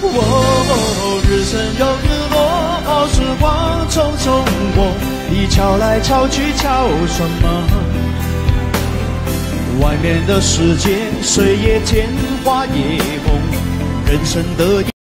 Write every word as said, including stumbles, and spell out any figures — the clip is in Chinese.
哦，日升又日落，时光匆匆过，你瞧来瞧去瞧什么？外面的世界，谁也见花也红，人生的。